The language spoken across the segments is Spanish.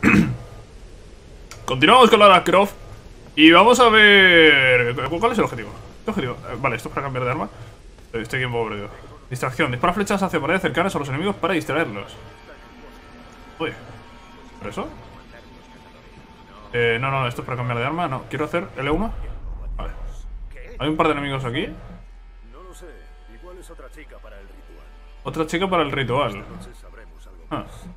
Continuamos con Lara Croft. Y vamos a ver... ¿Cuál es el objetivo? ¿Qué objetivo? Vale, esto es para cambiar de arma. Estoy aquí un poco perdido. Distracción. Dispara flechas hacia paredes cercanas a los enemigos para distraerlos. Uy. ¿Por eso? No, esto es para cambiar de arma. No, quiero hacer L1. Vale. Hay un par de enemigos aquí. No lo sé. Igual es otra chica para el ritual. Otra chica para el ritual. Entonces sabremos algo Ah. más.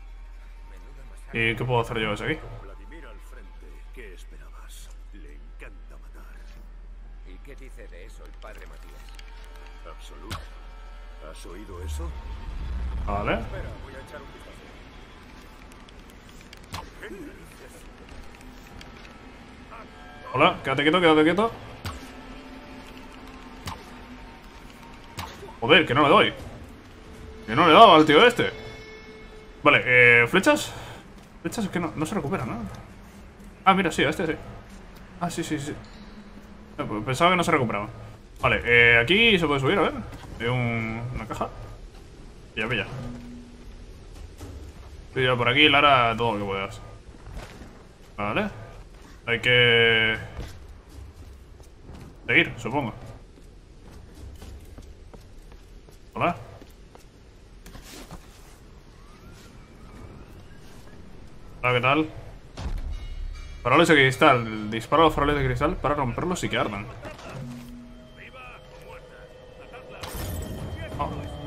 ¿Y qué puedo hacer yo desde aquí? Vladimir al frente. ¿Qué esperabas? Le encanta matar. ¿Y qué dice de eso el padre Matías? Absoluto. ¿Has oído eso? Vale. Espera, voy a echar un vistazo. Hola, quédate quieto, quédate quieto. Joder, que no le doy. Que no le he dado al tío este. Vale, flechas. Flechas es que no se recuperan, ¿no? Ah, mira, sí, a este sí. Ah, sí. Pues pensaba que no se recuperaban. Vale, aquí se puede subir, a ver. Hay una caja. Pilla. Pilla por aquí, Lara, todo lo que puedas. Vale. Hay que... seguir, supongo. Hola. Hola, ¿qué tal? Faroles de cristal. Dispara los faroles de cristal para romperlos y que ardan. Oh.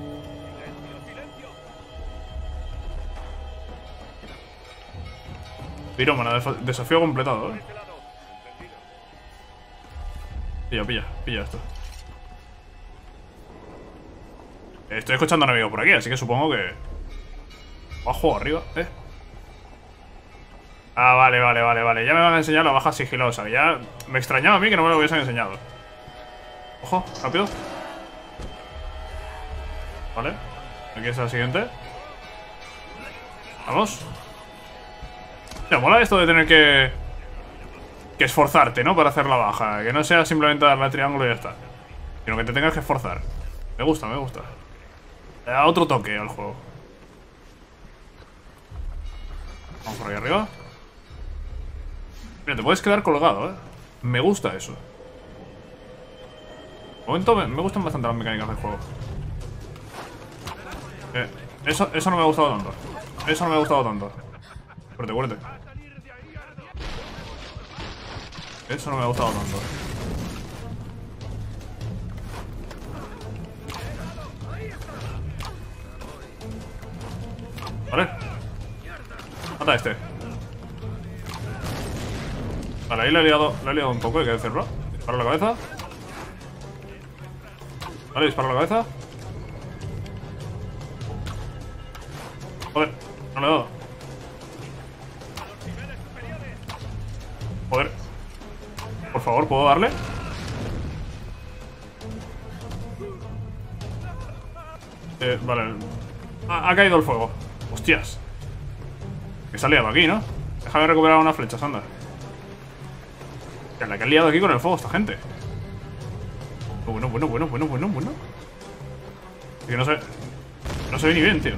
Pirómana, desafío completado, Pilla esto. Estoy escuchando a un amigo por aquí, así que supongo que... Abajo, arriba, Ah, vale. Ya me van a enseñar la baja sigilosa. Ya me extrañaba a mí que no me lo hubiesen enseñado. Ojo, rápido. Vale. Aquí está la siguiente. Vamos. Me mola esto de tener que esforzarte, ¿no? Para hacer la baja. Que no sea simplemente darle al triángulo y ya está. Sino que te tengas que esforzar. Me gusta. Le da otro toque al juego. Vamos por ahí arriba. Mira, te puedes quedar colgado, Me gusta eso. De momento me gustan bastante las mecánicas del juego. Eso no me ha gustado tanto. Fuerte. Eso no me ha gustado tanto. Vale. Mata a este. Vale, ahí le he liado un poco, hay que decirlo. Disparo la cabeza. Vale, disparo la cabeza. Joder, no le he dado. Joder. Por favor, ¿puedo darle? Vale. Ha caído el fuego. Hostias. Que se ha liado aquí, ¿no? Déjame recuperar unas flechas, anda. La que ha liado aquí con el fuego esta gente. Bueno. Es que no se ve ni bien, tío.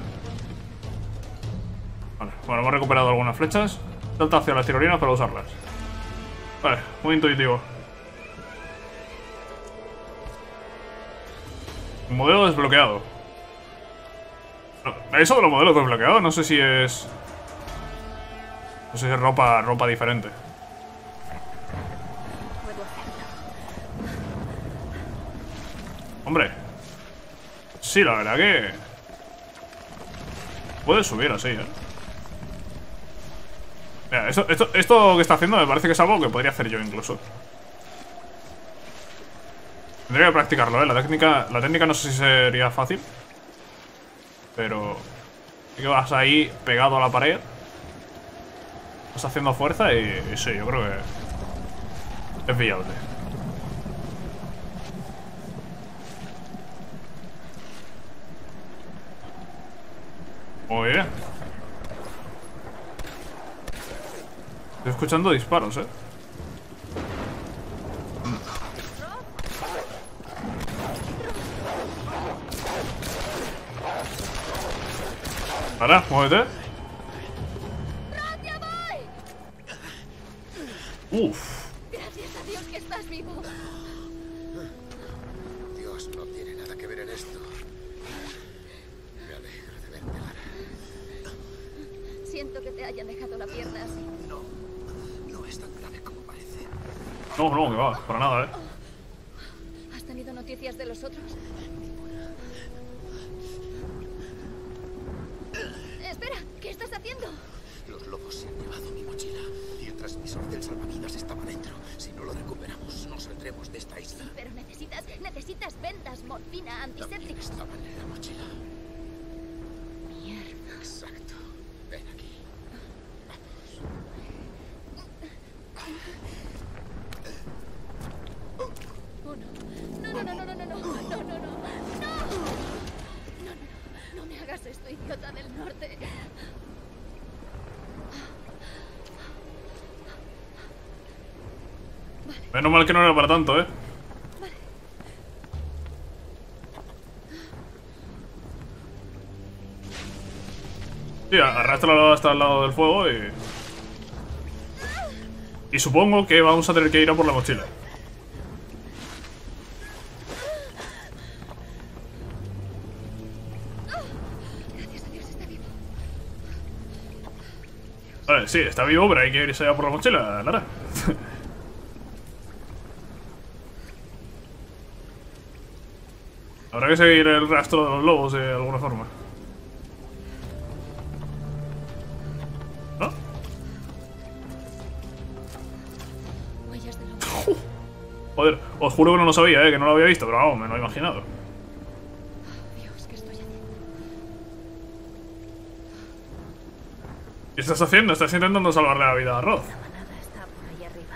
Vale, bueno, hemos recuperado algunas flechas. Salta hacia las tirolinas para usarlas. Vale, muy intuitivo. Modelo desbloqueado. Eso de los modelos desbloqueados, no sé si es... No sé si es ropa diferente. Hombre. Sí, la verdad que... Puede subir así, Mira, esto que está haciendo me parece que es algo que podría hacer yo incluso. Tendría que practicarlo, La técnica no sé si sería fácil. Pero... sí que vas ahí pegado a la pared. Vas haciendo fuerza y sí, yo creo que... es viable. Muy bien. Estoy escuchando disparos, Para, muévete. Uf. Gracias a Dios que estás vivo. Dios no tiene nada que ver en esto. Me alegro de verte, Lara. Siento que te hayan dejado la pierna así. No es tan grave como parece. No, no, que va, para nada, ¿Has tenido noticias de los otros? Espera, ¿qué estás haciendo? Los lobos se han llevado mi mochila y el transmisor del salvavidas estaba dentro. Si no lo recuperamos, no saldremos de esta isla. Pero necesitas vendas, morfina, También antisépticos. estaban en la mochila. Mierda. Exacto. Ven aquí. Vamos. Oh, no. No me hagas esto, idiota del norte. Menos mal que no era para tanto, Sí, arrástralo hasta el lado del fuego y supongo que vamos a tener que ir a por la mochila. Gracias a Dios está vivo. Vale, sí, está vivo, pero hay que irse a por la mochila, Lara. Habrá que seguir el rastro de los lobos de alguna forma. ¿No? Huellas de lobo. Joder, os juro que no lo sabía, que no lo había visto, pero vamos, me lo he imaginado. Dios, ¿qué estoy haciendo? ¿Qué estás haciendo? Estás intentando salvarle la vida a Roth. La manada está por ahí arriba.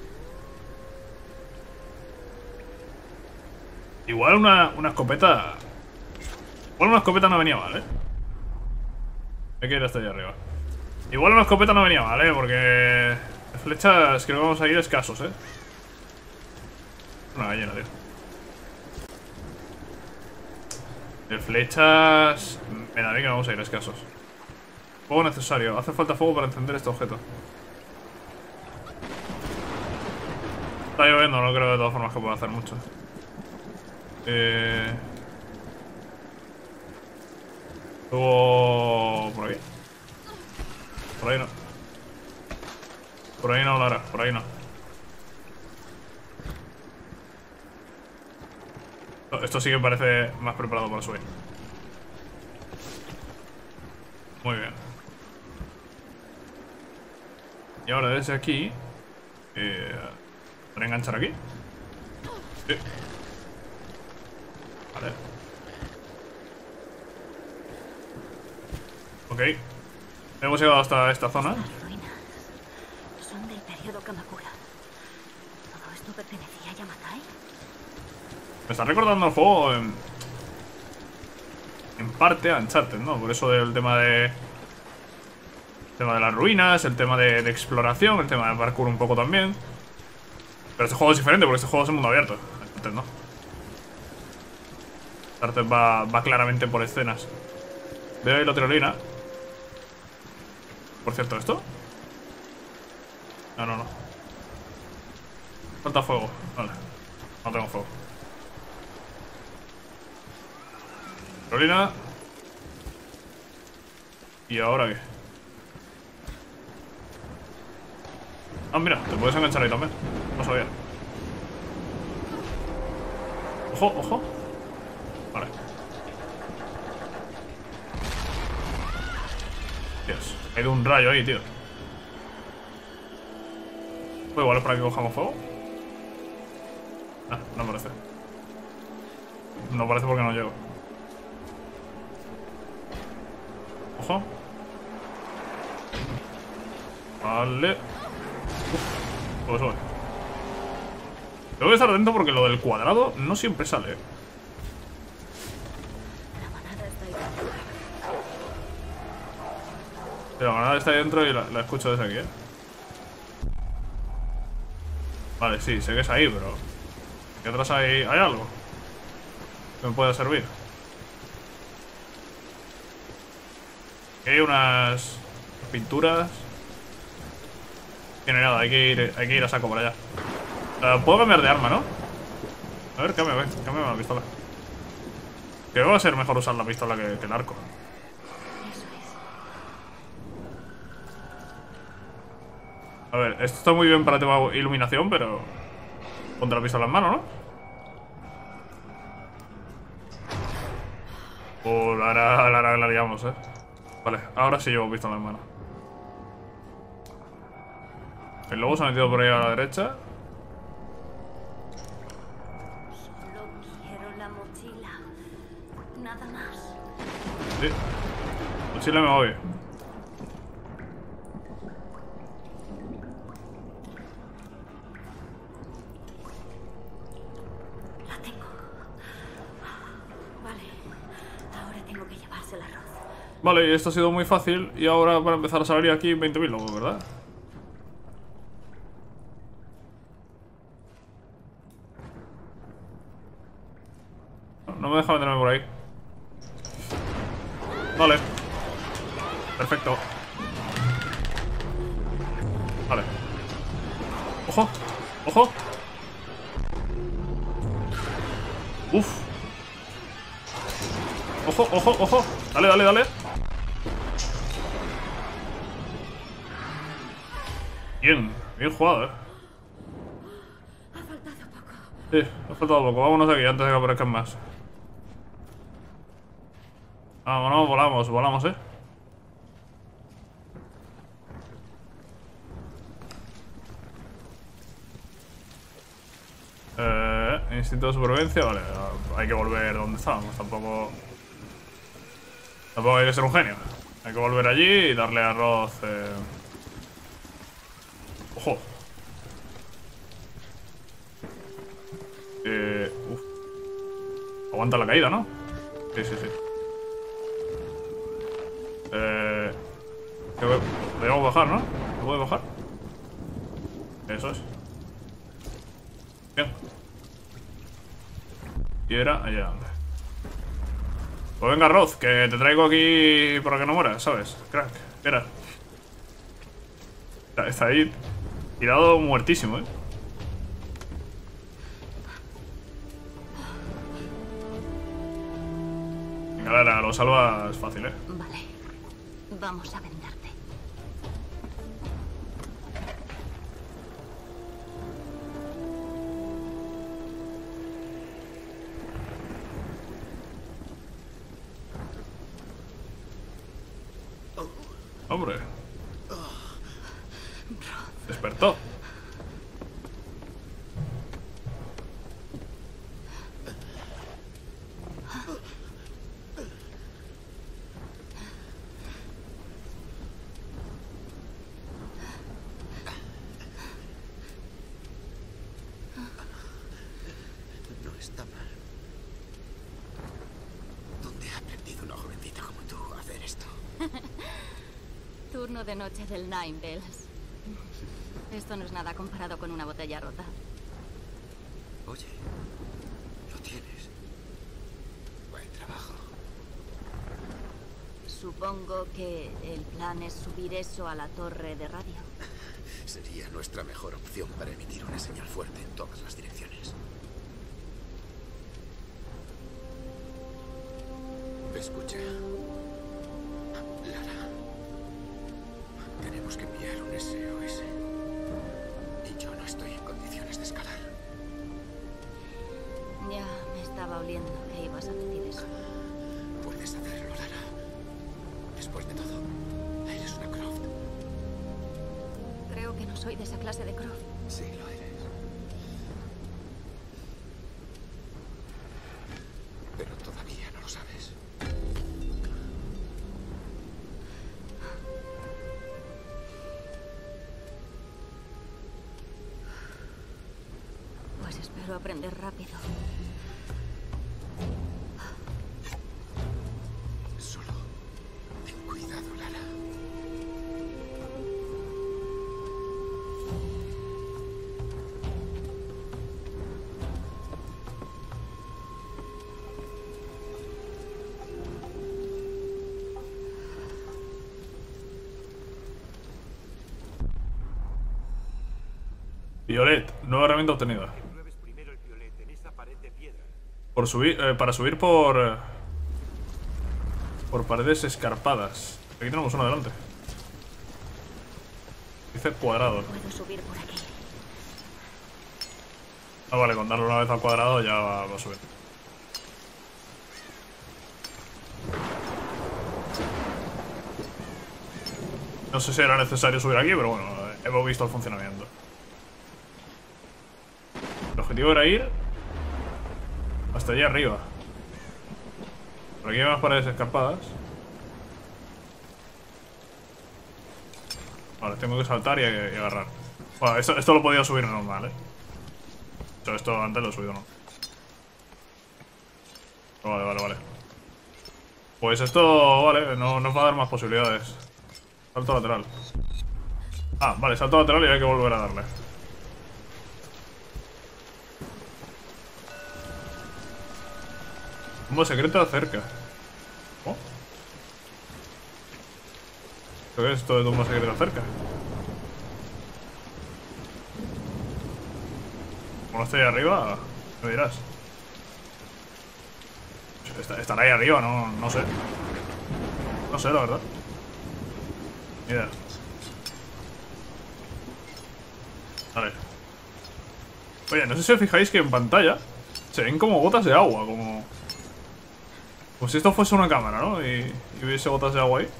Igual una escopeta... Igual una escopeta no venía mal, Hay que ir hasta allá arriba. Igual una escopeta no venía mal, porque... de flechas creo que vamos a ir escasos, Una gallina, tío. De flechas... me da bien que vamos a ir escasos. Fuego necesario. Hace falta fuego para encender este objeto. Está lloviendo, no creo de todas formas que pueda hacer mucho. Luego... por aquí. Por ahí no. Por ahí no, Lara. Por ahí no. Esto sí que parece más preparado para subir. Muy bien. Y ahora desde aquí ¿para enganchar aquí? Sí. Vale. Ok. Hemos llegado hasta esta zona. Las ruinas son del periodo Kamakura. ¿Todo esto pertenecía a Yamatai? Me está recordando el juego en parte a Uncharted, ¿no? Por eso del tema de... el tema de las ruinas, el tema de exploración, el tema de parkour un poco también. Pero este juego es diferente porque este juego es en mundo abierto. Uncharted no. Uncharted va claramente por escenas. Veo ahí la tirolina. Por cierto, ¿esto? No, no, no. Falta fuego. Vale. No tengo fuego. Tirolina. ¿Y ahora qué? Ah, mira, te puedes enganchar ahí también. No sabía. Ojo, ojo. Vale. Dios, ha ido un rayo ahí, tío. Pues igual es para que cojamos fuego. Ah, no parece. No parece porque no llego. Ojo. Vale. Pues sube. Tengo que estar atento porque lo del cuadrado no siempre sale. La manada está ahí dentro. La manada está ahí dentro y la escucho desde aquí, Vale, sí, sé que es ahí, pero... aquí atrás hay algo que me pueda servir. Aquí hay unas pinturas. Que no hay nada, hay que ir a saco por allá. Puedo cambiar de arma, ¿no? A ver, cámbiame la pistola. Creo que va a ser mejor usar la pistola que el arco. Eso es. A ver, esto está muy bien para tema iluminación, pero... Ponte la pistola en mano, ¿no? La liamos, Vale, ahora sí llevo pistola en mano. El lobo se ha metido por ahí a la derecha. Solo quiero la mochila. Nada más. Sí. Mochila me voy. La tengo. Vale. Ahora tengo que llevarse el arroz. Vale, y esto ha sido muy fácil. Y ahora para empezar a salir aquí 20.000 lobos, ¿verdad? No me deja meterme por ahí. Vale. Perfecto. Vale. ¡Ojo! ¡Ojo! ¡Uf! ¡Ojo, ojo, ojo! ¡Dale, dale, dale! Bien, bien jugado, Ha faltado poco. Sí, ha faltado poco. Vámonos de aquí antes de que aparezcan más. Vámonos, volamos, instinto de supervivencia, vale. Hay que volver donde estábamos, tampoco hay que ser un genio. Hay que volver allí y darle arroz. Ojo. Uf. Aguanta la caída, ¿no? Sí. Podríamos bajar, ¿no? ¿Se puede bajar? Eso es. Bien. Y era allá donde. Pues venga, Roz, que te traigo aquí para que no mueras, ¿sabes? Crack, era. Está ahí tirado muertísimo, Venga, Lara, lo salvas fácil, Vale. Vamos a venderte. Hombre. Despertó. No está mal. ¿Dónde ha aprendido una jovencita como tú a hacer esto? Turno de noche del Nine Bells. Esto no es nada comparado con una botella rota. Oye, lo tienes. Buen trabajo. Supongo que el plan es subir eso a la torre de radio. Sería nuestra mejor opción para emitir una señal fuerte en todas las direcciones. Escucha. Lara. Tenemos que enviar un SOS. Y yo no estoy en condiciones de escalar. Ya me estaba oliendo que ibas a decir eso. Puedes hacerlo, Lara. Después de todo, eres una Croft. Creo que no soy de esa clase de Croft. Sí, lo eres. Pero todavía no lo sabes. Pues espero aprender rápido. Solo ten cuidado, Lara. Violet, nueva herramienta obtenida. Mueves primero el violet en esa pared de piedra. Por subir, para subir por paredes escarpadas. Aquí tenemos uno delante. Dice cuadrado. Puedo subir por aquí. Ah, vale, con darle una vez al cuadrado ya va a subir. No sé si era necesario subir aquí, pero bueno, hemos visto el funcionamiento. El objetivo era ir hasta allá arriba. Por aquí hay más paredes escarpadas. Vale, tengo que saltar y agarrar. Bueno, esto lo podía subir normal, Esto antes lo he subido, ¿no? Vale. Pues esto, vale, no nos va a dar más posibilidades. Salto lateral. Ah, vale, salto lateral y hay que volver a darle. Tumba secreta cerca. ¿Oh? ¿Qué es esto de tumba secreta cerca? Como no estoy ahí arriba, me dirás. Estará ahí arriba, no sé. No sé, la verdad. Mira. Vale. Oye, no sé si os fijáis que en pantalla se ven como gotas de agua, como si esto fuese una cámara, ¿no? Y hubiese gotas de agua ahí.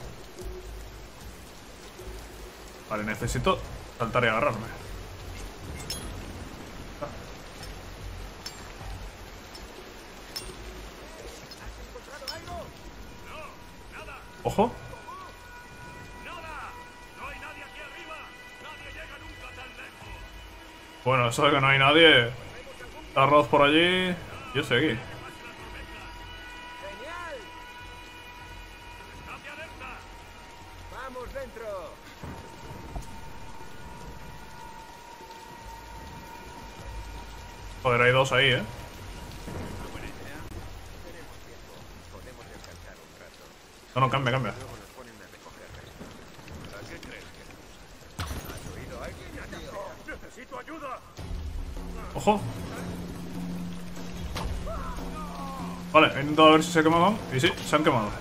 Vale, necesito saltar y agarrarme. Ojo. Bueno, eso de que no hay nadie. Arroz por allí. Yo estoy aquí. ¡Genial! ¡Estate alerta! ¡Vamos dentro! Joder, hay dos ahí, Buena idea. Tenemos tiempo. Podemos descansar un rato. No, cambia. Luego nos ponen a recoger restos. ¿A qué crees que nos usan? ¿Has oído a alguien? ¡Necesito ayuda! Ojo. Vale, he intentado ver si se quemaban. Y sí, se han quemado.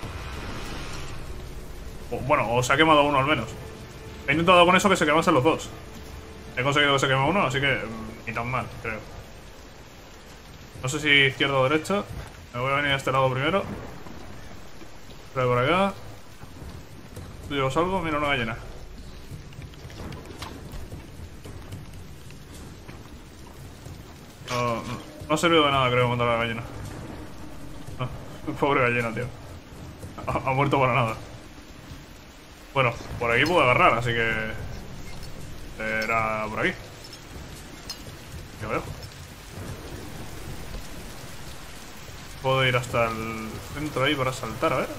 Bueno, o se ha quemado uno al menos. He intentado con eso que se quemasen los dos. He conseguido que se queme uno, así que ni tan mal, creo. No sé si izquierda o derecha. Me voy a venir a este lado primero. Por acá. ¿Tú llevas algo? Mira, una gallina. No ha servido de nada, creo, matar a la gallina. No, pobre gallina, tío. Ha muerto para nada. Bueno, por aquí puedo agarrar, así que... Era por aquí. Ya veo. Puedo ir hasta el centro ahí para saltar, a ver.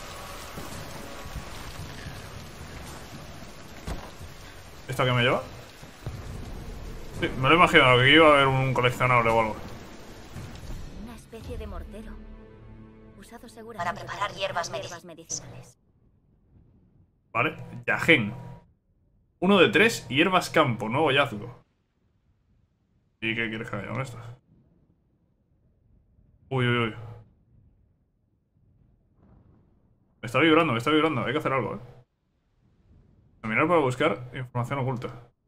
¿Esta que me lleva? Sí, me lo he imaginado, que iba a haber un coleccionable o algo. Una especie de mortero. Usado seguramente Para preparar hierbas medicinales. Vale, Yagen. 1 de 3, hierbas campo, nuevo hallazgo. ¿Y qué quieres que haga con esto? Uy. Me está vibrando, hay que hacer algo, Caminar para buscar información oculta.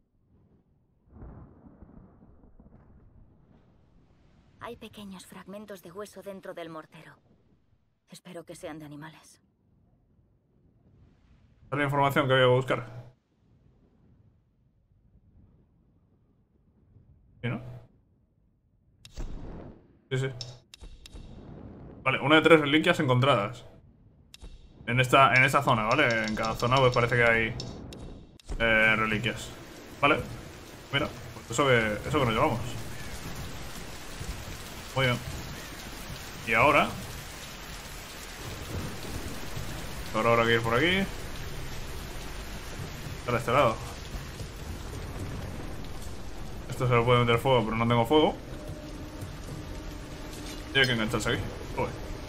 Hay pequeños fragmentos de hueso dentro del mortero. Espero que sean de animales. Esta es la información que había que buscar. ¿Sí, no? Sí. Vale, 1 de 3 reliquias encontradas. En esta zona, ¿vale? En cada zona pues parece que hay reliquias. Vale. Mira, pues eso que nos llevamos. Muy bien. Y ahora habrá que ir por aquí. Para este lado. Esto se lo puede meter fuego, pero no tengo fuego. Y hay que engancharse aquí. Uy.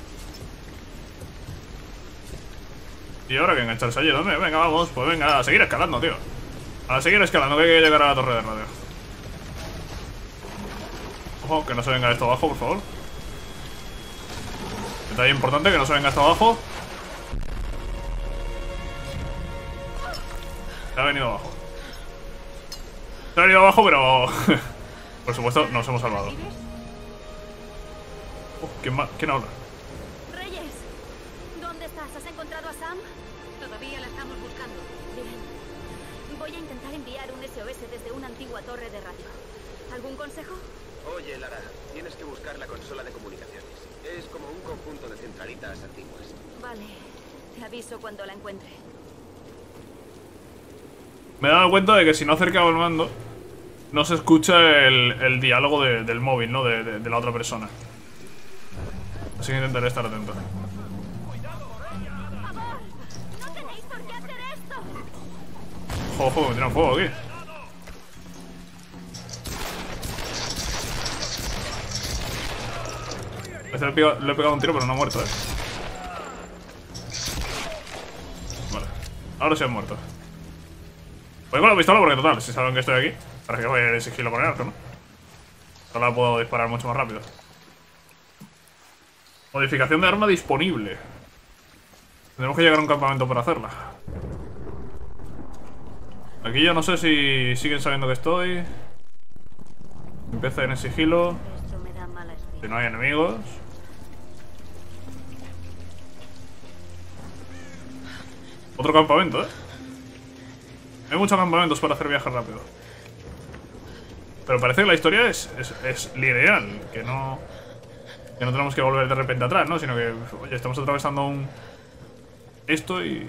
Y ahora que engancharse allí, ¿dónde? Venga, vamos. Pues venga, a seguir escalando, tío. A seguir escalando, que hay que llegar a la torre de radio. Ojo, que no se venga esto abajo, por favor. Detalle importante, que no se venga esto abajo. Se ha venido abajo. Se ha venido abajo, pero... por supuesto, nos hemos salvado. ¿Quién habla? Reyes, ¿dónde estás? ¿Has encontrado a Sam? Todavía la estamos buscando. Bien. Voy a intentar enviar un SOS desde una antigua torre de radio. ¿Algún consejo? Oye, Lara, tienes que buscar la consola de comunicaciones. Es como un conjunto de centralitas antiguas. Vale, te aviso cuando la encuentre. Me he dado cuenta de que si no acercaba el mando, no se escucha el diálogo del móvil, ¿no? De la otra persona. Así que intentaré estar atento. ¡Por favor! ¡No tenéis por qué hacer esto! Ojo, me tiran fuego aquí. Le he pegado un tiro, pero no ha muerto, Vale. Ahora sí han muerto. Voy con la pistola porque, total, si saben que estoy aquí, para que vaya a sigilo con el arco, ¿no? Solo la puedo disparar mucho más rápido. Modificación de arma disponible. Tenemos que llegar a un campamento para hacerla. Aquí yo no sé si siguen sabiendo que estoy. Empieza en el sigilo. Esto me da mala espina. Si no hay enemigos. Otro campamento, Hay muchos campamentos para hacer viajes rápido. Pero parece que la historia es lineal. Que no tenemos que volver de repente atrás, ¿no? Sino que, oye, estamos atravesando esto y...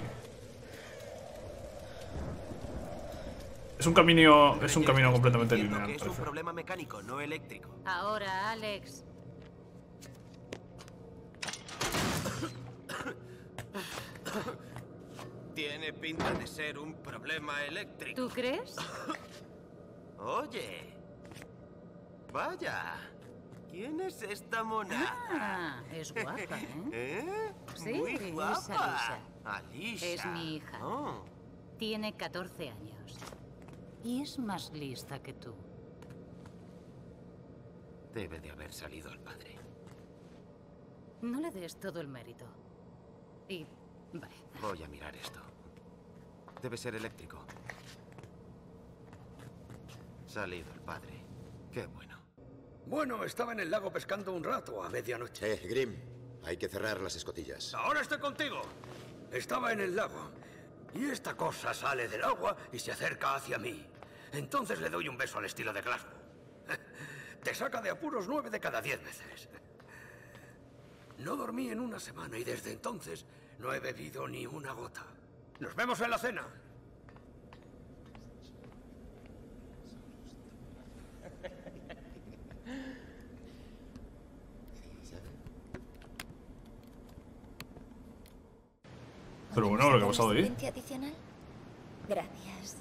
Es un camino completamente lineal. Es un problema mecánico, no eléctrico. Ahora, Alex. Tiene pinta de ser un problema eléctrico. ¿Tú crees? Oye. Vaya. ¿Quién es esta mona? Ah, es guapa, ¿eh? ¿Eh? Sí, Muy es guapa. Alisa. Alisa. Es mi hija. Oh. Tiene 14 años. Y es más lista que tú. Debe de haber salido el padre. No le des todo el mérito. Y... vale. Voy a mirar esto. Debe ser eléctrico. Salido el padre. Qué bueno. Bueno, estaba en el lago pescando un rato a medianoche. Grim, hay que cerrar las escotillas. Ahora estoy contigo. Estaba en el lago. Y esta cosa sale del agua y se acerca hacia mí. Entonces le doy un beso al estilo de Glasgow. Te saca de apuros 9 de cada 10 veces. No dormí en una semana y desde entonces no he bebido ni una gota. ¡Nos vemos en la cena! Pero bueno, lo que ha pasado ahí. ¿Asistencia adicional? Gracias.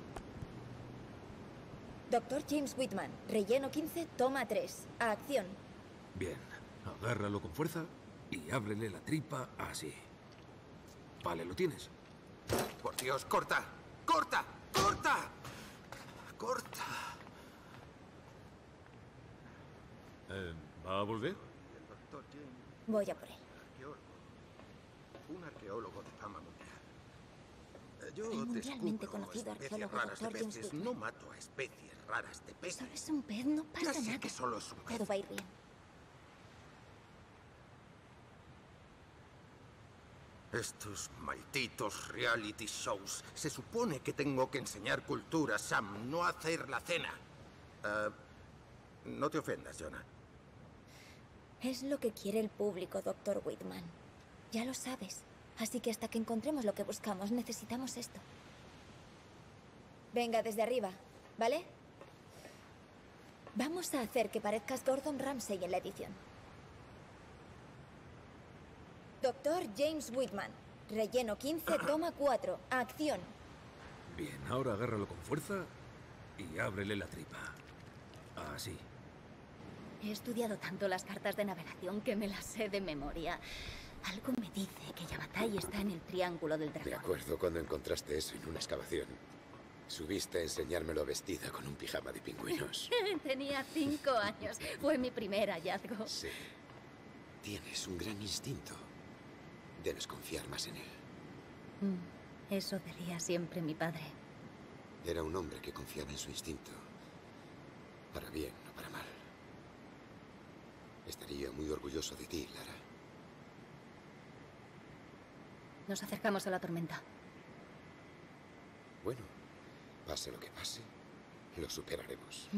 Doctor James Whitman, relleno 15, toma 3. A acción. Bien, agárralo con fuerza y ábrele la tripa así. Vale, ¿lo tienes? Por Dios, corta. ¡Corta! ¡Corta! ¡Corta! ¿Va a volver? El doctor James, Voy a por él. arqueólogo. Un arqueólogo de fama mundial. Yo El mundialmente descubro conocido especies arqueólogo raras de Dr. James peces. Whitman. No mato a especies raras de peces. Solo es un pez, no Ya pasa sé nada. que solo es un pez. Todo va a ir bien. Estos malditos reality shows. Se supone que tengo que enseñar cultura, Sam, no hacer la cena. No te ofendas, Jonah. Es lo que quiere el público, Dr. Whitman. Ya lo sabes. Así que hasta que encontremos lo que buscamos, necesitamos esto. Venga, desde arriba, ¿vale? Vamos a hacer que parezcas Gordon Ramsay en la edición. Doctor James Whitman, relleno 15, toma 4, acción. Bien, ahora agárralo con fuerza y ábrele la tripa. Así. He estudiado tanto las cartas de navegación que me las sé de memoria. Algo me dice que Yamatai está en el Triángulo del Me Dragón. acuerdo cuando encontraste eso en una excavación. Subiste a enseñármelo vestida con un pijama de pingüinos. Tenía 5 años. Fue mi primer hallazgo. Sí. Tienes un gran instinto. Debes confiar más en él. Eso decía siempre mi padre. Era un hombre que confiaba en su instinto. Para bien, no para mal. Estaría muy orgulloso de ti, Lara. Nos acercamos a la tormenta. Bueno, pase lo que pase, lo superaremos.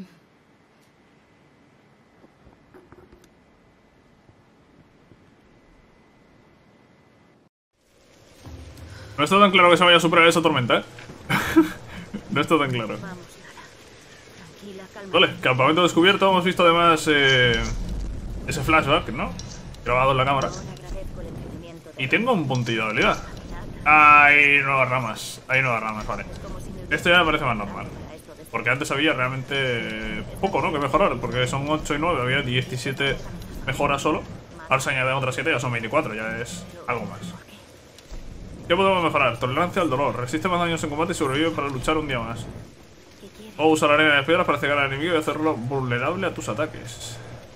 No está tan claro que se vaya a superar esa tormenta, ¿eh? No está tan claro. Vamos, Lara. Tranquila, calma. Vale, campamento descubierto. Hemos visto además ese flashback, ¿no? Grabado en la cámara. Ahora agradezco el entretenimiento de Y tengo un puntillo de habilidad. Hay nuevas ramas. Hay nuevas ramas, vale. Esto ya me parece más normal. Porque antes había realmente poco, ¿no? Que mejorar. Porque son 8 y 9. Había 17 mejoras solo. Ahora se añaden otras 7, ya son 24. Ya es algo más. ¿Qué podemos mejorar? Tolerancia al dolor. Resiste más daños en combate y sobrevive para luchar un día más. O usar arena de piedras para cegar al enemigo y hacerlo vulnerable a tus ataques.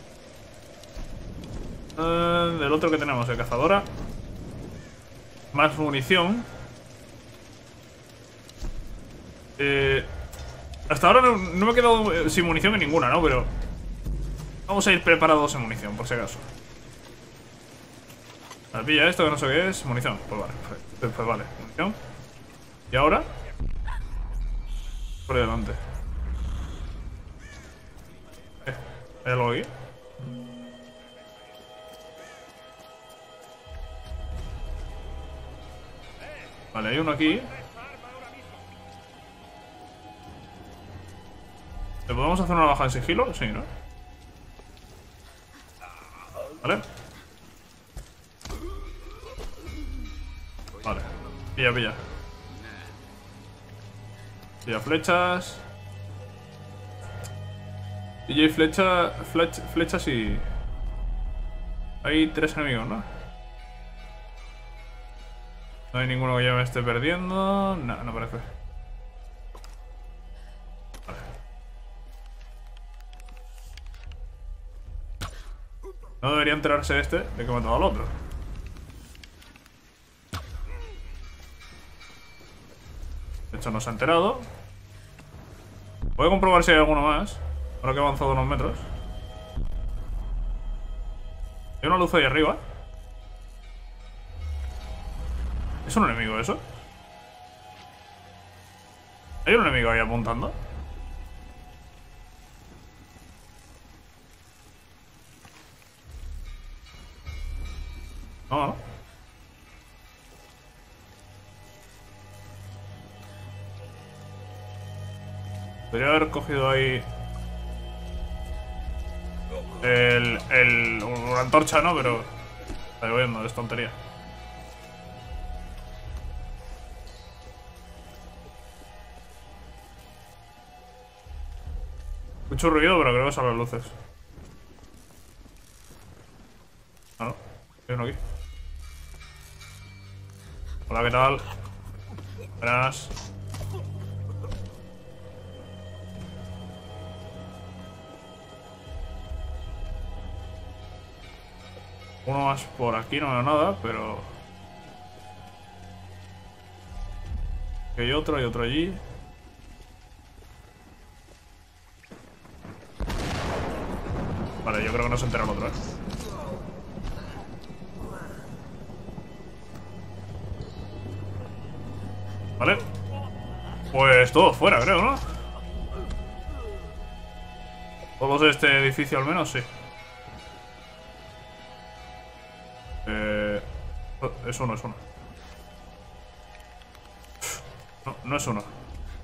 Del otro que tenemos, el cazadora. Más munición. Hasta ahora no me he quedado sin munición en ninguna, ¿no? Pero vamos a ir preparados en munición, por si acaso. Vale, pilla esto que no sé qué es. Munición, pues vale, pues vale, munición. Y ahora por delante. ¿Hay algo aquí? Vale, hay uno aquí. ¿Le podemos hacer una baja en sigilo? Sí, ¿no? Vale. Vale. Pilla, pilla. Pilla flechas. Pilla y flechas y... Hay 3 enemigos, ¿no? No hay ninguno que yo me esté perdiendo. No, no parece. Vale. No debería enterarse este de que he matado al otro. De hecho no se ha enterado. Voy a comprobar si hay alguno más. Ahora que he avanzado unos metros. Hay una luz ahí arriba. ¿Es un enemigo eso? ¿Hay un enemigo ahí apuntando? No, no. Podría haber cogido ahí una antorcha, ¿no? Pero está lloviendo, es tontería. Mucho ruido, pero creo que son las luces. Ah, no. Hay uno aquí. Hola, ¿qué tal? Buenas. Uno más por aquí, no veo nada, pero... Hay otro allí. Vale, yo creo que no se entera el otro, ¿eh? Vale. Pues todo fuera, creo, ¿no? Todos de este edificio al menos, sí. Es uno, es uno. No, no es uno.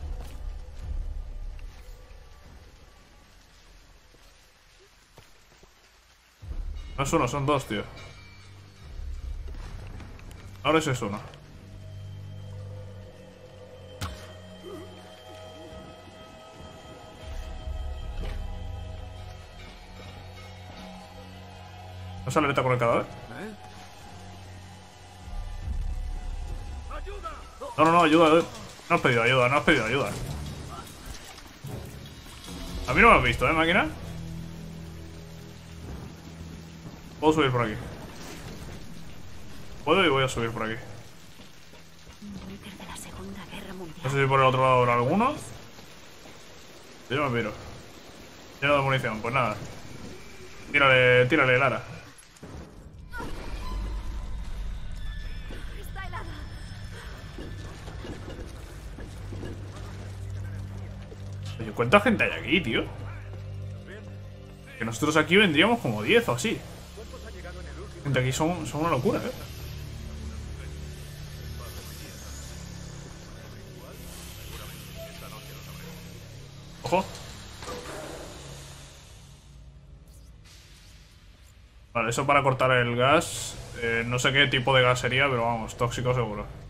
No es uno, son dos, tío. Ahora ese es uno. ¿No sale alerta con el cadáver? No, no, no, ayuda. No has pedido ayuda, no has pedido ayuda. A mí no me has visto, máquina. Puedo subir por aquí. Puedo y voy a subir por aquí. Búnker de la Segunda Guerra Mundial. No sé si por el otro lado habrá alguno. Yo me miro. Lleno de munición, pues nada. Tírale, Lara. Está helada. Oye, ¿cuánta gente hay aquí, tío? Que nosotros aquí vendríamos como 10 o así. Gente aquí son una locura, ¿eh? Ojo. Vale, eso para cortar el gas. No sé qué tipo de gas sería, pero vamos, tóxico seguro.